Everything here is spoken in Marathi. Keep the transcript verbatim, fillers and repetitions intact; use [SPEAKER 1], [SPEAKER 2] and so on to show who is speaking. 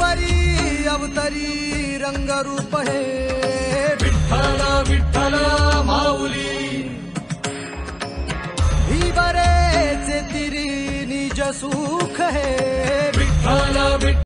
[SPEAKER 1] परी अवतरी रंगरूप हे
[SPEAKER 2] विठ्ठल विठ्ठल माऊली
[SPEAKER 1] ही बरेचे तिरी निज सुख हे
[SPEAKER 2] विठ्ठल विठ्ठल